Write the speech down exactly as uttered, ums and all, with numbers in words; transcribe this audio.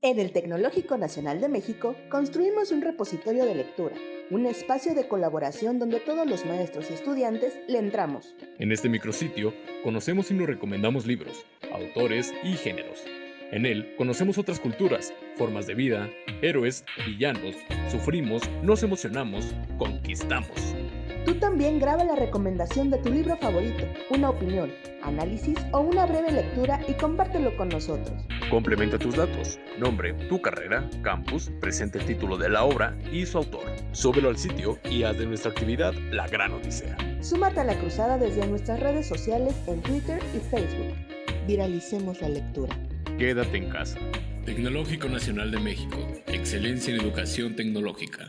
En el Tecnológico Nacional de México construimos un repositorio de lectura, un espacio de colaboración donde todos los maestros y estudiantes le entramos. En este micrositio conocemos y nos recomendamos libros, autores y géneros. En él conocemos otras culturas, formas de vida, héroes, villanos, sufrimos, nos emocionamos, conquistamos. Tú también graba la recomendación de tu libro favorito, una opinión, análisis o una breve lectura y compártelo con nosotros. Complementa tus datos, nombre, tu carrera, campus, presenta el título de la obra y su autor. Súbelo al sitio y haz de nuestra actividad la gran odisea. Súmate a la cruzada desde nuestras redes sociales en Twitter y Facebook. Viralicemos la lectura. Quédate en casa. Tecnológico Nacional de México. Excelencia en educación tecnológica.